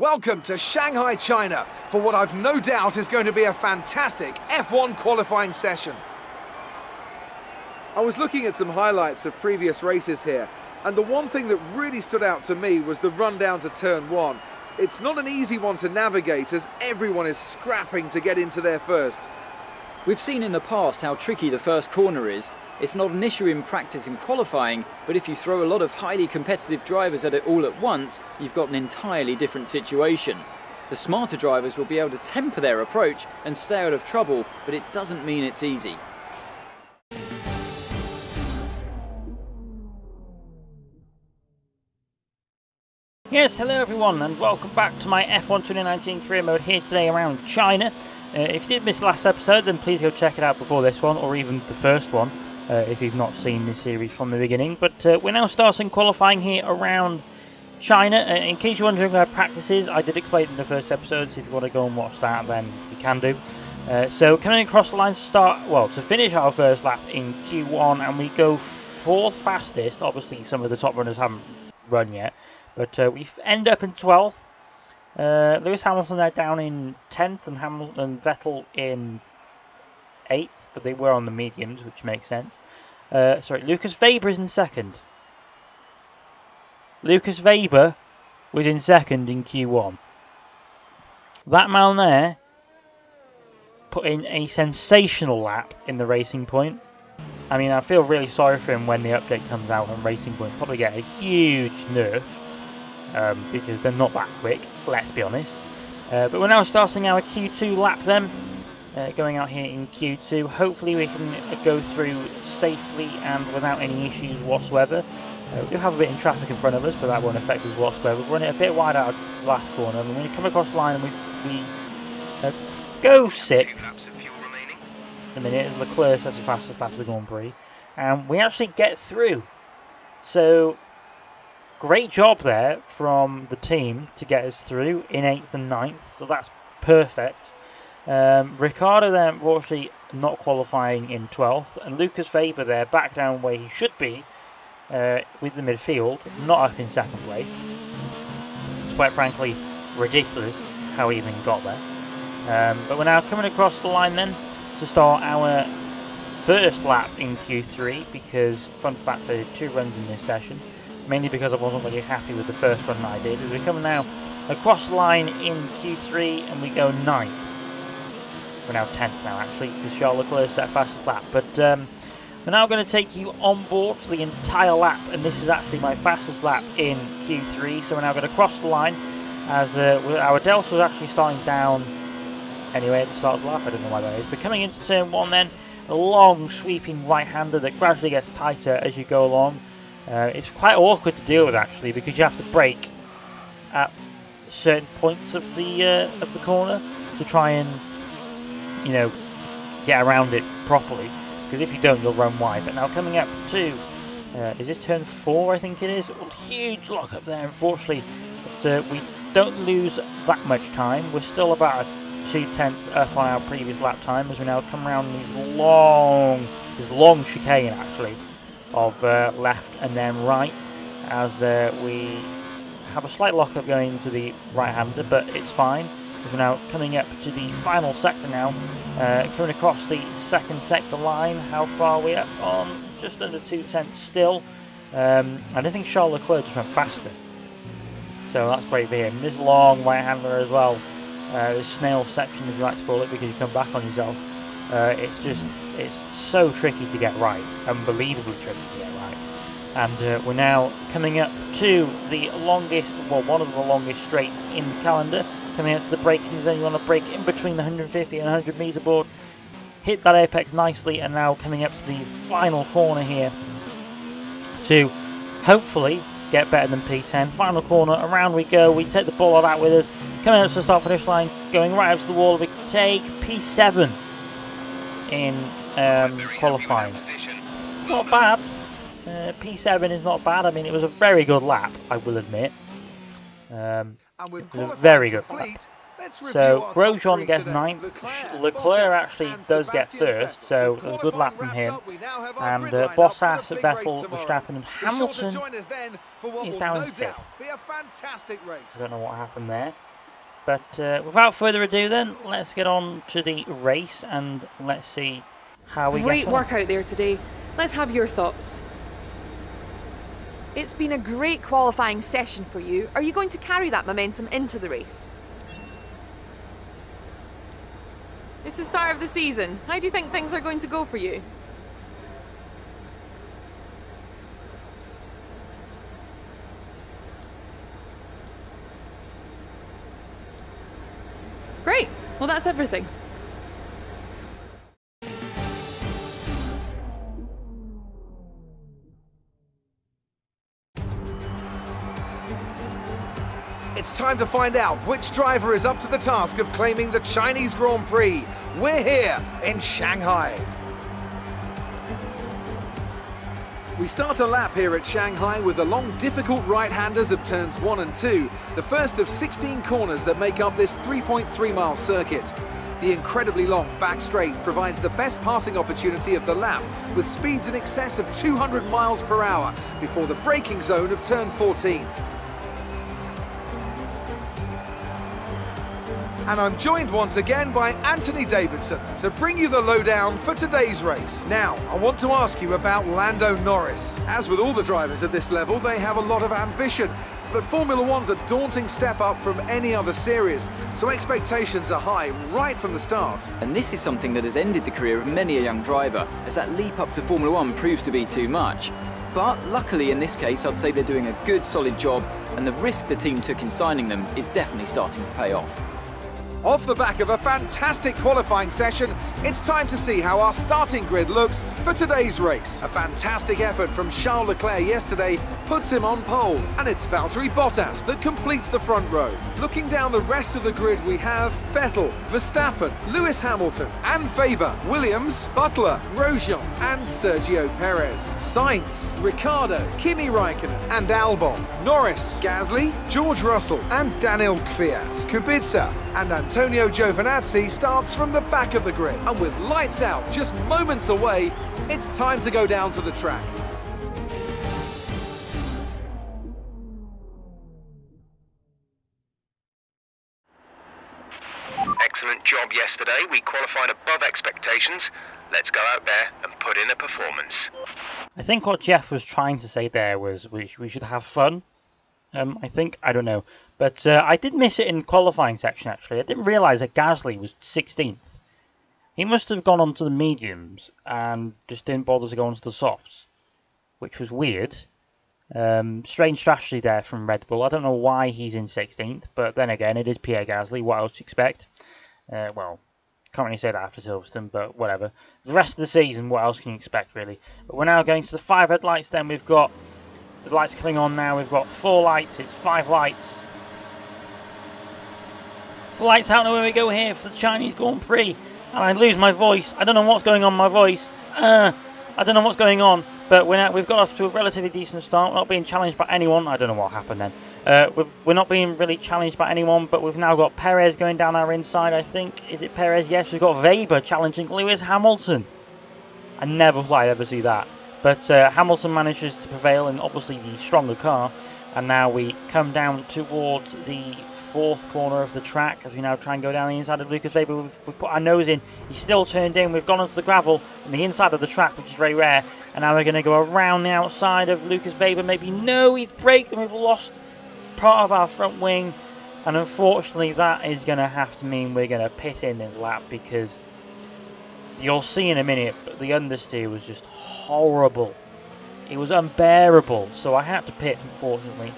Welcome to Shanghai, China, for what I've no doubt is going to be a fantastic F1 qualifying session. I was looking at some highlights of previous races here, and the one thing that really stood out to me was the run down to turn one. It's not an easy one to navigate as everyone is scrapping to get into there first. We've seen in the past how tricky the first corner is. It's not an issue in practice and qualifying, but if you throw a lot of highly competitive drivers at it all at once, you've got an entirely different situation. The smarter drivers will be able to temper their approach and stay out of trouble, but it doesn't mean it's easy. Yes, hello everyone and welcome back to my F1 2019 career mode here today around China. If you did miss the last episode, then please go check it out before this one, or even the first one, if you've not seen this series from the beginning. But we're now starting qualifying here around China. In case you're wondering where practice is, I did explain it in the first episode, so if you want to go and watch that, then you can do. So coming across the line to finish our first lap in Q1, and we go fourth fastest. Obviously some of the top runners haven't run yet, but we end up in 12th. Lewis Hamilton there down in 10th, and Hamilton and Vettel in 8th, but they were on the mediums, which makes sense. Lucas Weber is in 2nd. Lucas Weber was in 2nd in Q1. That man there put in a sensational lap in the Racing Point. I mean, I feel really sorry for him when the update comes out on Racing Point. Probably get a huge nerf. Because they're not that quick, let's be honest. But we're now starting our Q2 lap then, going out here in Q2. Hopefully we can go through safely and without any issues whatsoever. We do have a bit in traffic in front of us, but that won't affect us whatsoever. We're running a bit wide out of the last corner, and when we come across the line and we go 6th, a minute, as Leclerc has the fastest lap of the Grand Prix, and we actually get through. So great job there from the team to get us through in 8th and 9th, so that's perfect. Ricciardo there unfortunately not qualifying in 12th, and Lucas Weber there back down where he should be with the midfield, not up in 2nd place. It's quite frankly ridiculous how he even got there. But we're now coming across the line then to start our first lap in Q3, because fun fact, there are 2 runs in this session. Mainly because I wasn't really happy with the first run that I did. As we come now across the line in Q3 and we go 9th. We're now 10th now actually, because Charles Leclerc set fastest lap. But we're now going to take you on board for the entire lap, and this is actually my fastest lap in Q3. So we're now going to cross the line as our Delta was actually starting down anyway at the start of the lap. I don't know why that is. But coming into turn 1 then, a long sweeping right-hander that gradually gets tighter as you go along. It's quite awkward to deal with actually, because you have to brake at certain points of the corner to try and, you know, get around it properly, because if you don't you'll run wide. But now coming up to is this turn 4 I think it is? Huge lock up there unfortunately, but we don't lose that much time. We're still about 2/10 up on our previous lap time as we now come around this long chicane actually of left and then right, as we have a slight lock-up going into the right-hander, but it's fine. We're now coming up to the final sector now, coming across the 2nd sector line. How far are we up on? Just under 2/10 still. And I think Charles Leclerc just went faster, so that's great for him. This long right-hander as well, this snail section as you like to call it, because you come back on yourself. It's so tricky to get right, unbelievably tricky to get right. And we're now coming up to the longest, well, one of the longest straights in the calendar, coming out to the braking zone. You want to brake in between the 150 and 100 meter board, hit that apex nicely, and now coming up to the final corner here to hopefully get better than P10. Final corner, around we go, we take the ball out with us, coming up to the start finish line, going right up to the wall. We take P7 in qualifying. It's not bad. P7 is not bad. I mean, it was a very good lap, I will admit. It was a very good lap. So Grosjean gets 9th. Leclerc actually does get 1st, so it was a good lap from him. And Bottas, Vettel, Verstappen and Hamilton is down in 5th. I don't know what happened there. But without further ado then, let's get on to the race and let's see how we Great get on. work out there today. Let's have your thoughts. It's been a great qualifying session for you. Are you going to carry that momentum into the race? It's the start of the season. How do you think things are going to go for you? Great. Well, that's everything. It's time to find out which driver is up to the task of claiming the Chinese Grand Prix. We're here in Shanghai. We start a lap here at Shanghai with the long, difficult right-handers of turns 1 and 2, the first of 16 corners that make up this 3.3-mile circuit. The incredibly long back straight provides the best passing opportunity of the lap, with speeds in excess of 200 miles per hour before the braking zone of turn 14. And I'm joined once again by Anthony Davidson to bring you the lowdown for today's race. Now, I want to ask you about Lando Norris. As with all the drivers at this level, they have a lot of ambition, but Formula One's a daunting step up from any other series, so expectations are high right from the start. And this is something that has ended the career of many a young driver, as that leap up to Formula One proves to be too much. But luckily in this case, I'd say they're doing a good solid job, and the risk the team took in signing them is definitely starting to pay off. Off the back of a fantastic qualifying session, it's time to see how our starting grid looks for today's race. A fantastic effort from Charles Leclerc yesterday puts him on pole, and it's Valtteri Bottas that completes the front row. Looking down the rest of the grid, we have Vettel, Verstappen, Lewis Hamilton and Faber, Williams, Butler, Grosjean and Sergio Perez, Sainz, Ricciardo, Kimi Raikkonen and Albon, Norris, Gasly, George Russell and Daniel Kvyat. Kubica and Antonio Giovinazzi starts from the back of the grid, and with lights out just moments away, it's time to go down to the track. Excellent job yesterday. We qualified above expectations. Let's go out there and put in a performance. I think what Jeff was trying to say there was we should have fun. I don't know. But I did miss it in qualifying section, actually. I didn't realise that Gasly was 16th. He must have gone on to the mediums and just didn't bother to go onto the softs, which was weird. Strange strategy there from Red Bull. I don't know why he's in 16th, but then again, it is Pierre Gasly. What else do you expect? Well, can't really say that after Silverstone, but whatever. The rest of the season, what else can you expect, really? But we're now going to the 5 headlights, then we've got the lights coming on now. We've got 4 lights, it's 5 lights. The lights out, now where we go here for the Chinese Grand Prix. And I lose my voice. I don't know what's going on with my voice. I don't know what's going on. But we've got off to a relatively decent start. We're not being challenged by anyone. I don't know what happened then. We're not being really challenged by anyone. But we've now got Perez going down our inside, I think. Is it Perez? Yes, we've got Weber challenging Lewis Hamilton. I never thought I'd ever see that. But Hamilton manages to prevail in obviously the stronger car. And now we come down towards the 4th corner of the track as we now try and go down the inside of Lucas Weber. We've put our nose in. He's still turned in. We've gone onto the gravel on the inside of the track, which is very rare. And now we're going to go around the outside of Lucas Weber. Maybe no, he's braked and we've lost part of our front wing. And unfortunately, that is going to have to mean we're going to pit in this lap, because you'll see in a minute, but the understeer was just horrible. It was unbearable. So I had to pit, unfortunately.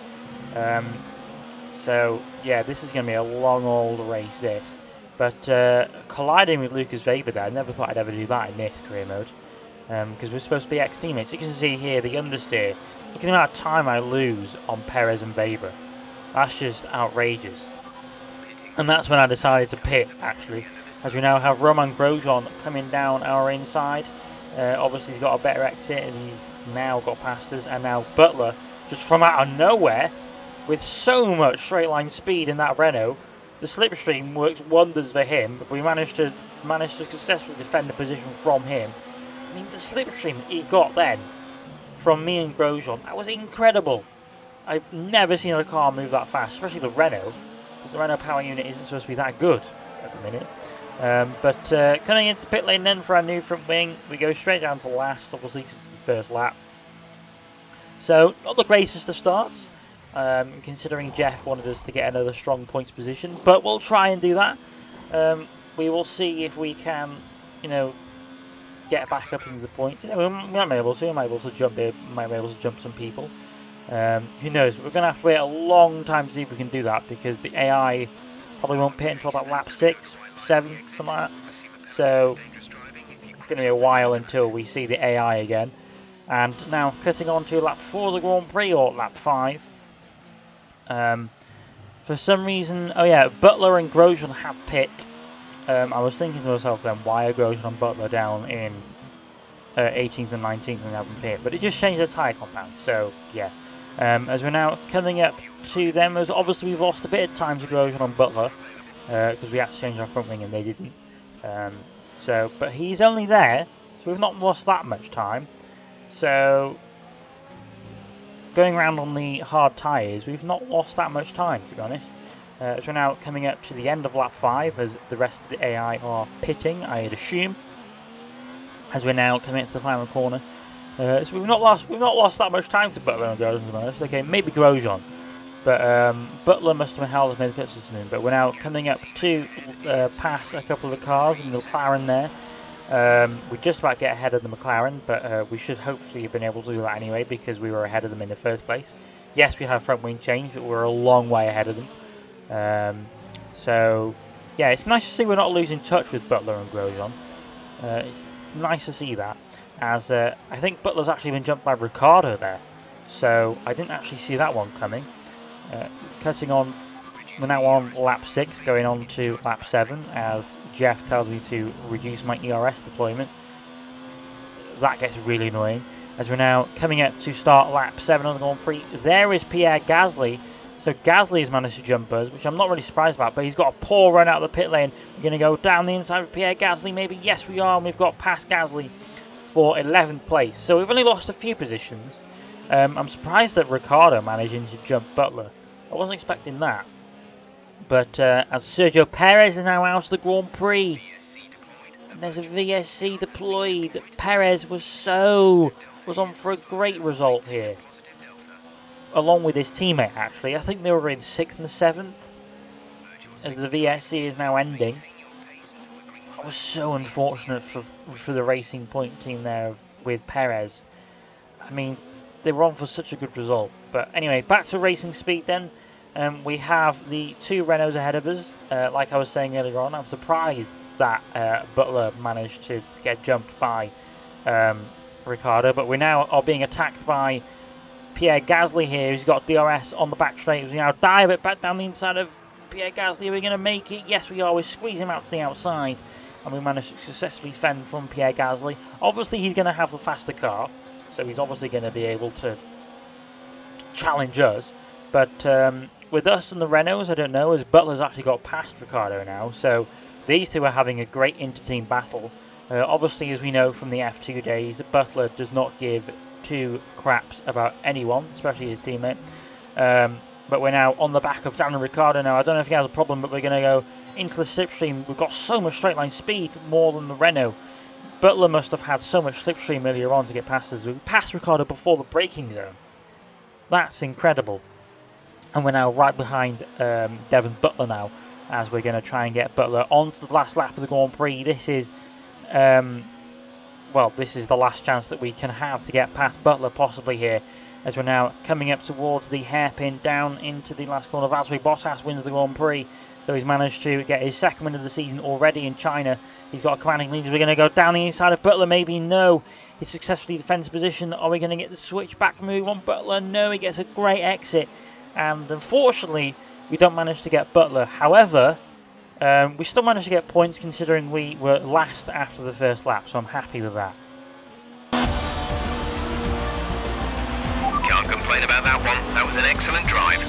So, yeah, this is going to be a long old race, this. But colliding with Lucas Weber there, I never thought I'd ever do that in this career mode. Because we're supposed to be ex-teammates. You can see here the understeer. Look at the amount of time I lose on Perez and Weber. That's just outrageous. And that's when I decided to pit, actually. As we now have Romain Grosjean coming down our inside. Obviously he's got a better exit and he's now got past us. And now Butler, just from out of nowhere, with so much straight line speed in that Renault, the slipstream works wonders for him. But we managed to successfully defend the position from him. I mean, the slipstream he got then from me and Grosjean, that was incredible. I've never seen a car move that fast, especially the Renault. but the Renault power unit isn't supposed to be that good at the minute. But coming into pit lane then for our new front wing, we go straight down to last, obviously, since it's the first lap. So, not the greatest of starts, considering Jeff wanted us to get another strong points position, but we'll try and do that. We will see if we can, you know, get back up into the points. You know, we might be able to. We might be able to jump here. We might be able to jump some people. Who knows? We're going to have to wait a long time to see if we can do that, because the AI probably won't pit until about lap 6, 7, something like that. So it's going to be a while until we see the AI again. And now cutting on to lap 4 of the Grand Prix, or lap 5. For some reason, oh yeah, Butler and Grosjean have pit. I was thinking to myself then, why are Grosjean and Butler down in 18th and 19th and haven't pit? But it just changed the tyre compound, so yeah. As we're now coming up to them, as obviously we've lost a bit of time to Grosjean and Butler, because we had to change our front wing and they didn't. But he's only there, so we've not lost that much time. So, going around on the hard tyres, we've not lost that much time, to be honest. As we're now coming up to the end of lap 5, as the rest of the AI are pitting, I'd assume. As we're now coming up to the final corner. So we've not lost that much time to Butler and Grosjean, to be honest. Okay, maybe Grosjean. But Butler must have held as many pits as him. But we're now coming up to pass a couple of the cars in the McLaren there. We're just about to get ahead of the McLaren, but we should hopefully have been able to do that anyway, because we were ahead of them in the first place. Yes, we have front wing change, but we're a long way ahead of them. So yeah, it's nice to see we're not losing touch with Butler and Grosjean. It's nice to see that, as I think Butler's actually been jumped by Ricciardo there, so I didn't actually see that one coming. Cutting on, we're now on lap 6, going on to lap 7, as Jeff tells me to reduce my ERS deployment. That gets really annoying. As we're now coming up to start lap 7 on the Grand Prix, there is Pierre Gasly. So Gasly has managed to jump us, which I'm not really surprised about, but he's got a poor run out of the pit lane. We're going to go down the inside of Pierre Gasly, maybe. Yes, we are, and we've got past Gasly for 11th place. So we've only lost a few positions. I'm surprised that Ricciardo managing to jump Butler. I wasn't expecting that. But as Sergio Perez is now out of the Grand Prix, and there's a VSC deployed. Perez was on for a great result here, along with his teammate. Actually, I think they were in 6th and 7th, as the VSC is now ending. It was so unfortunate for the Racing Point team there with Perez. I mean, they were on for such a good result. But anyway, back to racing speed then. We have the 2 Renaults ahead of us. Like I was saying earlier on, I'm surprised that Butler managed to get jumped by Ricciardo. But we now are being attacked by Pierre Gasly here. He's got DRS on the back straight. We now dive it back down the inside of Pierre Gasly. Are we going to make it? Yes, we are. We squeeze him out to the outside. And we managed to successfully fend from Pierre Gasly. Obviously, he's going to have the faster car. So he's obviously going to be able to challenge us. But with us and the Renaults, I don't know, as Butler's actually got past Ricciardo now. So these two are having a great inter-team battle. Obviously, as we know from the F2 days, Butler does not give 2 craps about anyone, especially his teammate. But we're now on the back of Daniel Ricciardo now. I don't know if he has a problem, but we're going to go into the slipstream. We've got so much straight line speed, more than the Renault. Butler must have had so much slipstream earlier on to get past us. We passed Ricciardo before the braking zone. That's incredible. And we're now right behind Devon Butler now, as we're going to try and get Butler onto the last lap of the Grand Prix. This is, well, this is the last chance that we can have to get past Butler possibly here, as we're now coming up towards the hairpin down into the last corner. Valtteri Bottas wins the Grand Prix, so he's managed to get his 2nd win of the season already in China. He's got a commanding lead. We're going to go down the inside of Butler, maybe. No. He successfully defends position. Are we going to get the switchback move on Butler? No, he gets a great exit. And unfortunately, we don't manage to get Butler. However, we still managed to get points considering we were last after the first lap, so I'm happy with that. Can't complain about that one. That was an excellent drive.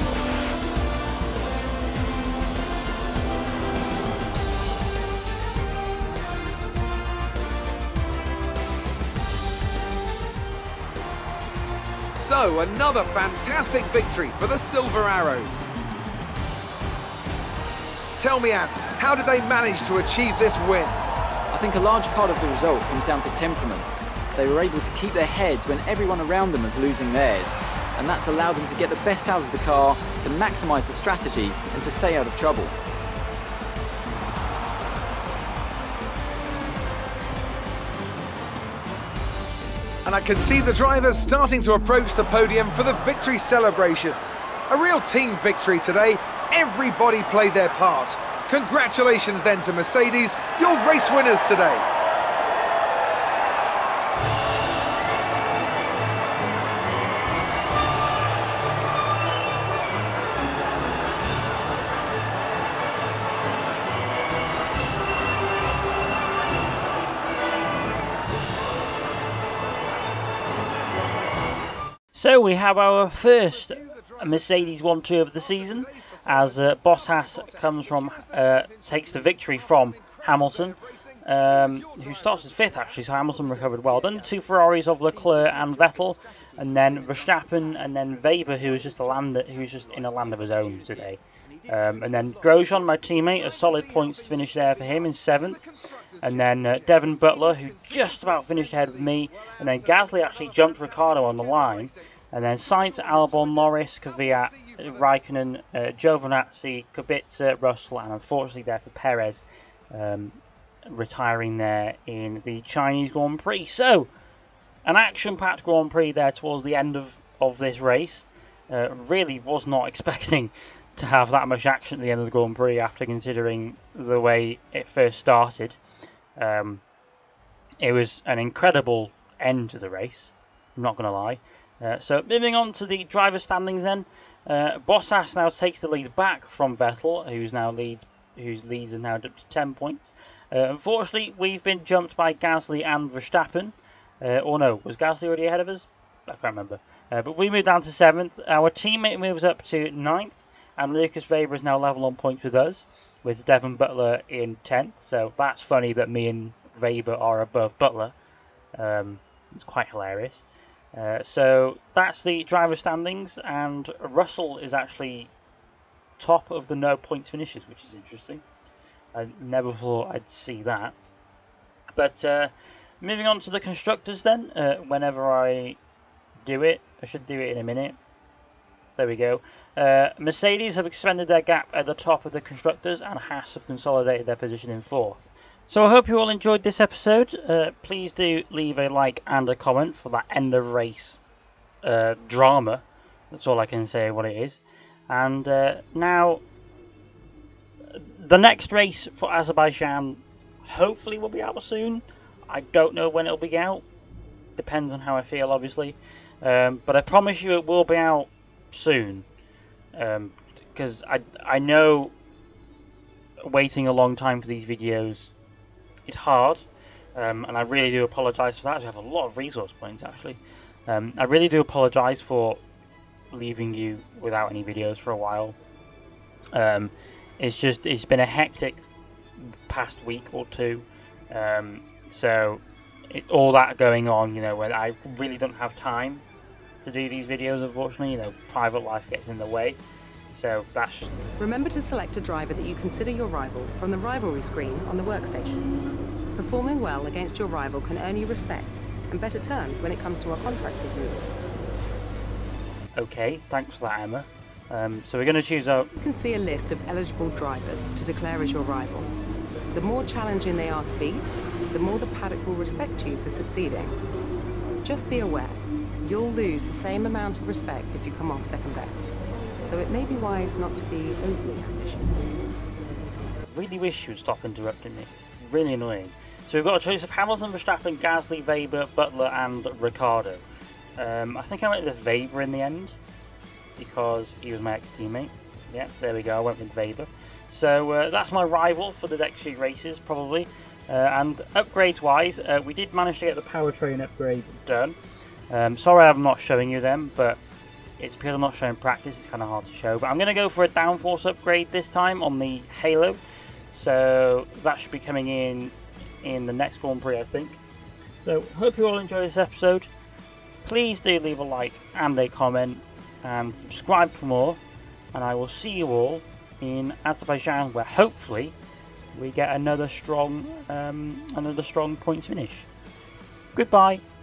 So, another fantastic victory for the Silver Arrows. Tell me, Ant, how did they manage to achieve this win? I think a large part of the result comes down to temperament. They were able to keep their heads when everyone around them was losing theirs, and that's allowed them to get the best out of the car, to maximise the strategy and to stay out of trouble. And I can see the drivers starting to approach the podium for the victory celebrations. A real team victory today. Everybody played their part. Congratulations then to Mercedes, your race winners today. So we have our first Mercedes 1-2 of the season, as Bottas takes the victory from Hamilton, who starts as 5th actually, so Hamilton recovered well. Then the 2 Ferraris of Leclerc and Vettel, and then Verstappen, and then Weber, who was just in a land of his own today. And then Grosjean, my teammate, a solid points to finish there for him in 7th. And then Devon Butler, who just about finished ahead of me. And then Gasly actually jumped Ricciardo on the line. And then Sainz, Albon, Norris, Kvyat, Raikkonen, Giovinazzi, Kubica, Russell, and unfortunately there for Perez, retiring there in the Chinese Grand Prix. So, an action-packed Grand Prix there towards the end of this race. Really was not expecting to have that much action at the end of the Grand Prix after considering the way it first started. It was an incredible end to the race, I'm not going to lie. So moving on to the driver standings then, Bottas now takes the lead back from Vettel, whose leads is now up to 10 points. Unfortunately, we've been jumped by Gasly and Verstappen. Or no, was Gasly already ahead of us? I can't remember. But we moved down to 7th. Our teammate moves up to 9th, and Lucas Weber is now level on points with us, with Devon Butler in 10th. So that's funny that me and Weber are above Butler. It's quite hilarious. So that's the driver standings, and Russell is actually top of the no points finishes, which is interesting. I never thought I'd see that. But moving on to the constructors then, whenever I do it, I should do it in a minute. There we go. Mercedes have expanded their gap at the top of the constructors, and Haas have consolidated their position in 4th. So I hope you all enjoyed this episode. Please do leave a like and a comment for that end of race drama. That's all I can say what it is. And now, the next race for Azerbaijan hopefully will be out soon. I don't know when it'll be out. Depends on how I feel, obviously. But I promise you it will be out soon. Because I know waiting a long time for these videos, it's hard, and I really do apologise for that. I have a lot of resource points actually. I really do apologise for leaving you without any videos for a while. It's been a hectic past week or two, so all that going on, you know, when I really don't have time to do these videos, unfortunately. You know, private life gets in the way. So that's... Remember to select a driver that you consider your rival from the rivalry screen on the workstation. Performing well against your rival can earn you respect and better terms when it comes to our contract reviews. Okay, thanks for that, Emma. So we're going to choose our... You can see a list of eligible drivers to declare as your rival. The more challenging they are to beat, the more the paddock will respect you for succeeding. Just be aware, you'll lose the same amount of respect if you come off second best. So it may be wise not to be overly ambitious. I really wish you would stop interrupting me. Really annoying. So we've got a choice of Hamilton, Verstappen, Gasly, Weber, Butler and Ricciardo. I think I went with Weber in the end, because he was my ex-teammate. Yeah, there we go, I went with Weber. So that's my rival for the next few races, probably. And upgrades-wise, we did manage to get the powertrain upgrade done. Sorry I'm not showing you them, but it's because I'm not showing practice, it's kind of hard to show. But I'm going to go for a downforce upgrade this time on the Halo. So that should be coming in the next Grand Prix, I think. So hope you all enjoy this episode. Please do leave a like and a comment and subscribe for more. And I will see you all in Azerbaijan, where hopefully we get another strong points finish. Goodbye.